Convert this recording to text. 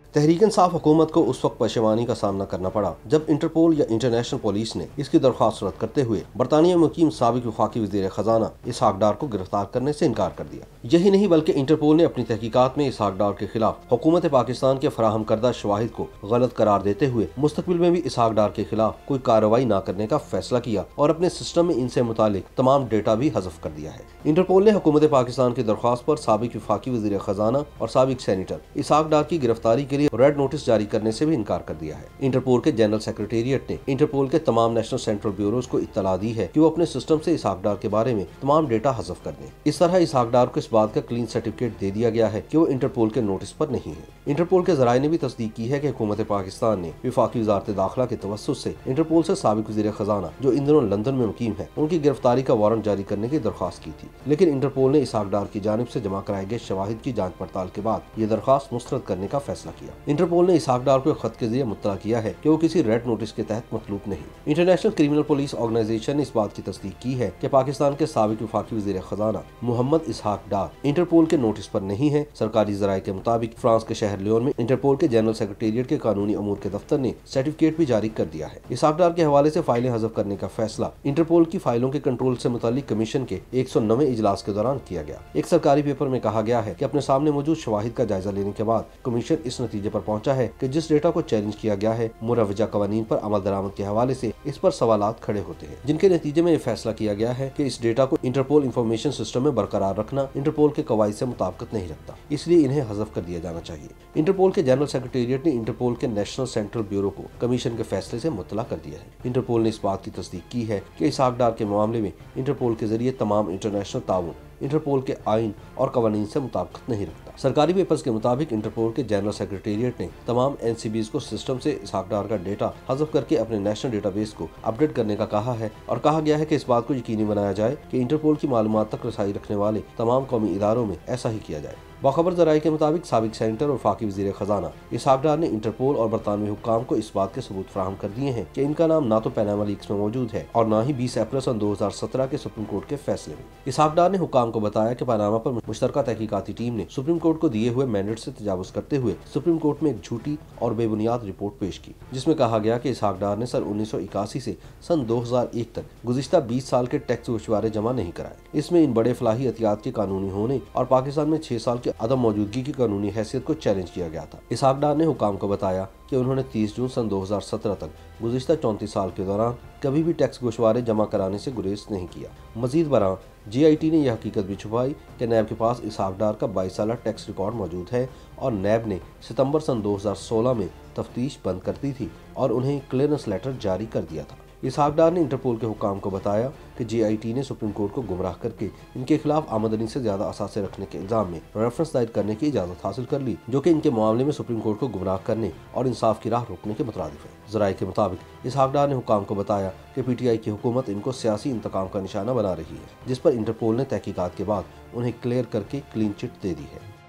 तहरीक इंसाफ हुकूमत को उस वक्त परेशानी का सामना करना पड़ा जब इंटरपोल या इंटरनेशनल पुलिस ने इसकी दरख्वास्त रद्द करते हुए बरतानिया में मुकीम साबिक वफाकी वज़ीर खजाना इसहाक डार को गिरफ्तार करने से इनकार कर दिया। यही नहीं बल्कि इंटरपोल ने अपनी तहकीकात में इसहाक डार के खिलाफ हुकूमत पाकिस्तान के फराहम करदा शवाहिद को गलत करार देते हुए मुस्तकबिल में भी इसहाक डार के खिलाफ कोई कार्रवाई न करने का फैसला किया और अपने सिस्टम में इनसे मुतालिक तमाम डेटा भी हज़फ कर दिया है। इंटरपोल ने हुकूमत पाकिस्तान की दरख्वास्त पर साबिक वफाकी वज़ीर खजाना और साबिक सेनेटर इसहाक डार की गिरफ्तारी के लिए रेड नोटिस जारी करने से भी इनकार कर दिया है। इंटरपोल के जनरल सेक्रेटेरिएट ने इंटरपोल के तमाम नेशनल सेंट्रल ब्यूरोज को इत्तला दी है कि वो अपने सिस्टम से इसहाक डार के बारे में तमाम डेटा हज़फ कर दें। इस तरह इसहाक डार को इस बात का क्लीन सर्टिफिकेट दे दिया गया है कि वो इंटरपोल के नोटिस पर नहीं है। इंटरपोल के जराये ने भी तस्दीक की है कि हुकूमत पाकिस्तान ने वफाकी वज़ारत दाखिला के तवस्सुत से इंटरपोल से साबिक वज़ीर खजाना जो इन दिनों लंदन में मुकीम है उनकी गिरफ्तारी का वारंट जारी करने की दरख्वास्त की थी, लेकिन इंटरपोल ने इसहाक डार की जानिब से जमा कराए गए शवाहिद की जांच पड़ताल के बाद ये दरख्वास्त मुस्तरद करने का फैसला किया। इंटरपोल ने इसहाक डार को खत के जरिए मुत्तला किया है कि वो किसी रेड नोटिस के तहत मतलूब नहीं। इंटरनेशनल क्रिमिनल पुलिस ऑर्गेनाइजेशन ने इस बात की तस्दीक की है कि पाकिस्तान के साबिक वफाकी वज़ीर खजाना मोहम्मद इसहाक डार इंटरपोल के नोटिस पर नहीं है। सरकारी जराये के मुताबिक फ्रांस के शहर लियोन में इंटरपोल के जनरल सेक्रेटेरिएट के कानूनी अमूर के दफ्तर ने सर्टिफिकेट भी जारी कर दिया है। इसहाक डार के हवाले से फाइलें हज़फ करने का फैसला इंटरपोल की फाइलों के कंट्रोल से मुतालिक कमीशन के 109वें इजलास के दौरान किया गया। एक सरकारी पेपर में कहा गया है कि अपने सामने मौजूद शवाहिद का जायजा लेने के बाद कमीशन इस नतीजे पर पहुंचा है कि जिस डेटा को चैलेंज किया गया है मुरवजा कवानीन पर अमल दरामद के हवाले से इस पर सवालात खड़े होते हैं, जिनके नतीजे में यह फैसला किया गया है कि इस डेटा को इंटरपोल इंफॉर्मेशन सिस्टम में बरकरार रखना इंटरपोल के कवायद से मुताबिकत नहीं रखता, इसलिए इन्हें हज़फ कर दिया जाना चाहिए। इंटरपोल के जनरल सेक्रेटेरिएट ने इंटरपोल के नेशनल सेंट्रल ब्यूरो को कमीशन के फैसले से मुत्तला कर दिया है। इंटरपोल ने इस बात की तस्दीक की है कि इसहाक डार के मामले में इंटरपोल के जरिए तमाम इंटरनेशनल ताउन इंटरपोल के आइन और कवानीन से मुताबिकत नहीं रखता। सरकारी पेपर्स के मुताबिक इंटरपोल के जनरल सेक्रेटेरिएट ने तमाम एनसीबीज को सिस्टम से इसहाक डार का डेटा हज़फ करके अपने नेशनल डेटाबेस को अपडेट करने का कहा है और कहा गया है कि इस बात को यकीनी बनाया जाए कि इंटरपोल की मालूमात तक रसाई रखने वाले तमाम कौमी इदारों में ऐसा ही किया जाए। बाखबर जराये के मुताबिक साबिक सेनेटर और वफाकी वज़ीर खजाना इसहाक डार ने इंटरपोल और बरतानवी हुक्काम को इस बात के सबूत फराहम कर दिए हैं कि इनका नाम ना तो पनामा लीक्स में मौजूद है और न ही 20 अप्रैल सन 2017 के सुप्रीम कोर्ट के फैसले में। इसहाक डार ने हुक्काम को बताया कि पनामा पर मुश्तरका तहकीकाती टीम ने सुप्रीम कोर्ट को दिए हुए मैंडेट से तजावुज़ करते हुए सुप्रीम कोर्ट में एक झूठी और बेबुनियाद रिपोर्ट पेश की, जिसमें कहा गया कि इसहाक डार ने सन 1981 से सन 2001 तक गुज़िश्ता 20 साल के टैक्स गोशवारे जमा नहीं कराए। इसमें इन बड़े फलाही एहतियात के कानूनी होने और पाकिस्तान में 6 साल की अदम मौजूदगी की कानूनी हैसियत को चैलेंज किया गया था। इसहाक डार ने हुक्काम को बताया कि उन्होंने 30 जून सन 2017 तक गुज़िश्ता 34 साल के दौरान कभी भी टैक्स गोशवारे जमा कराने से गुरेज नहीं किया। मजीद बरां GIT ने यह हकीकत भी छुपाई कि नैब के पास इसहाक डार का 22 साल टैक्स रिकॉर्ड मौजूद है और नैब ने सितंबर सन 2016 में तफ्तीश बंद कर दी थी और उन्हें क्लियरेंस लेटर जारी कर दिया था। इसहाक डार ने इंटरपोल के हुक्काम को बताया कि GIT ने सुप्रीम कोर्ट को गुमराह करके इनके खिलाफ आमदनी से ज्यादा असासे रखने के इल्जाम में रेफरेंस दायर करने की इजाजत हासिल कर ली, जो कि इनके मामले में सुप्रीम कोर्ट को गुमराह करने और इंसाफ की राह रोकने के मुताबिक है। जराये के मुताबिक इसहाक डार ने हुक्काम को बताया कि PTI की हुकूमत इनको सियासी इंतकाम का निशाना बना रही है, जिस पर इंटरपोल ने तहकीकात के बाद उन्हें क्लियर करके क्लीन चिट दे दी है।